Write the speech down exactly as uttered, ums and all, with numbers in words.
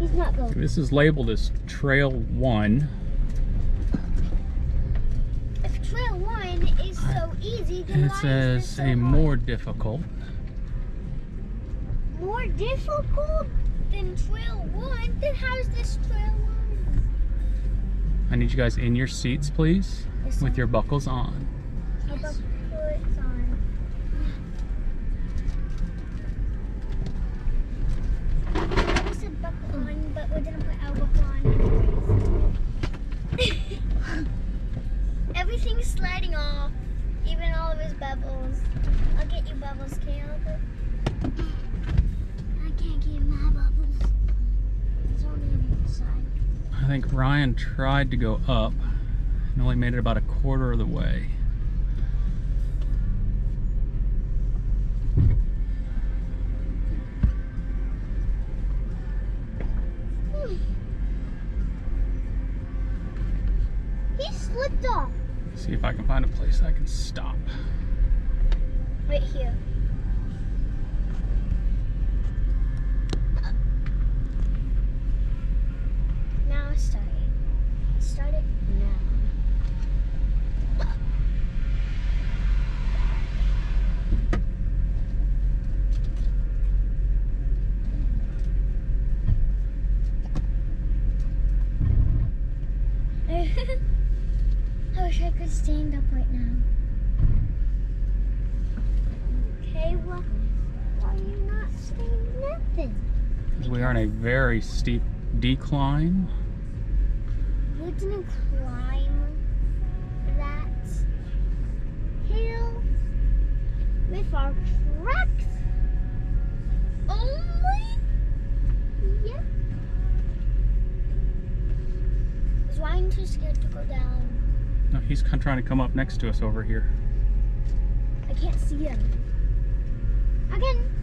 He's not going. This is labeled as Trail one. If Trail one is so easy, then It why says is this so a hard? more difficult. More difficult than Trail one? Then how is this Trail one? I need you guys in your seats, please, Yes, with sir. your buckles on. How about put on? We said buckle on, but we didn't put our buckle on. Everything's sliding off, even all of his bubbles. I'll get you bubbles, Caleb. I can't get my bubbles. It's only on the side. I think Ryan tried to go up and only made it about a quarter of the way. Hmm. He slipped off. See if I can find a place I can stop. Right here. Now start it. Start it now. I wish I could stand up right now. Okay, well, why are you not saying nothing? Because we are in a very steep decline. We didn't climb that hill with our trucks only? Yep. Is Ryan too scared to go down? No, he's kind of trying to come up next to us over here. I can't see him. Again.